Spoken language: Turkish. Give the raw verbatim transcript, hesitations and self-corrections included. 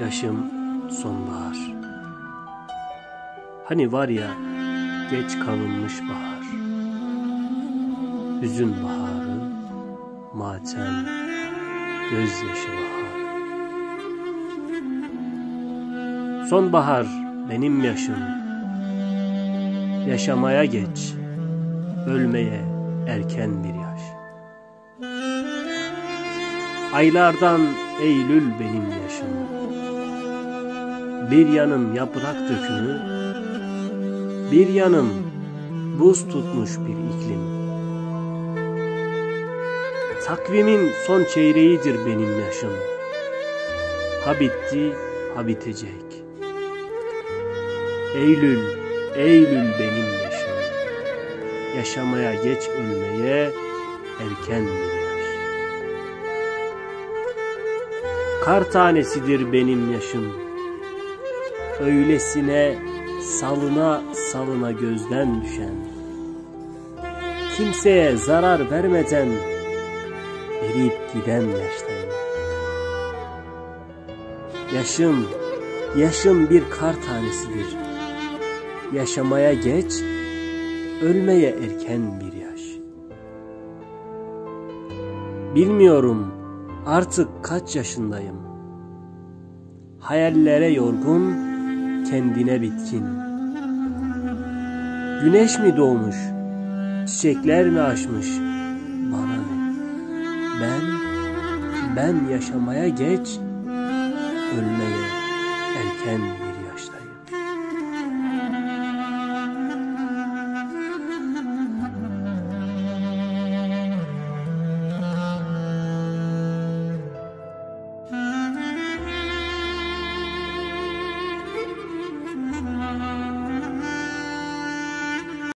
yaşım sonbahar. Hani var ya geç kalınmış bahar, hüzün baharı, matem, gözyaşı bahar. Sonbahar benim yaşım, yaşamaya geç, ölmeye erken bir yaş. Aylardan Eylül benim yaşım, bir yanım yaprak dökümü, bir yanım buz tutmuş bir iklim. Takvimin son çeyreğidir benim yaşım, ha bitti ha bitecek. Eylül, Eylül benim yaşım, yaşamaya geç, ölmeye erken bir yaş. Kar tanesidir benim yaşım, öylesine salına salına gözden düşen, kimseye zarar vermeden eriyip giden yaştayım. Yaşım, yaşım bir kar tanesidir, yaşamaya geç, ölmeye erken bir yaş. Bilmiyorum artık kaç yaşındayım, hayallere yorgun, kendine bitkin. Güneş mi doğmuş, çiçekler mi açmış, bana ne? Ben, ben yaşamaya geç, ölmeye erken